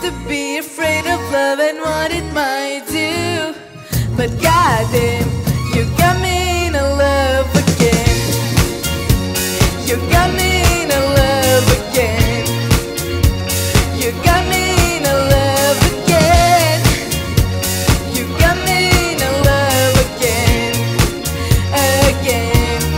to be afraid of love and what it might do. But goddamn, you got me in love again. You got me in love again. You got me in love again. You got me in love again, again.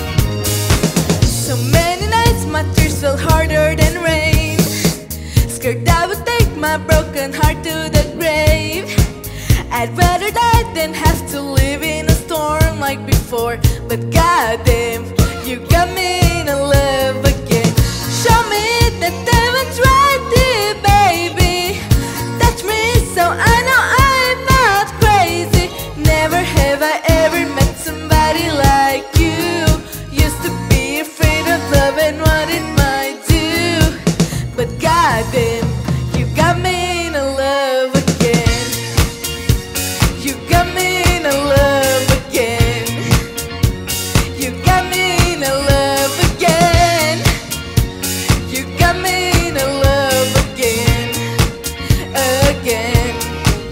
So many nights my tears fell harder than rain. Scared I would take my broken heart to the grave. I'd rather die than have to live in a storm like before. But goddamn, you got me in love again. Show me that diamond's right there, baby. Touch me so I know I'm not crazy. Never have I ever met somebody like you. Used to be afraid of love and what it might do. But goddamn, you got me in love again. You got me in love again. You got me in love again. You got me in love again, again.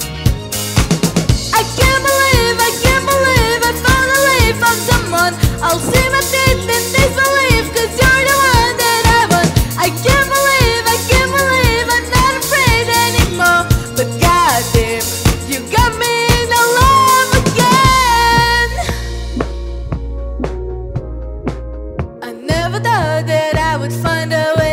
I can't believe I finally found someone. I'll see my teeth and disbelieve, 'cause you're the one that I want. I can't believe I'm not afraid anymore. But goddamn, you got me in love again. I never thought that I would find a way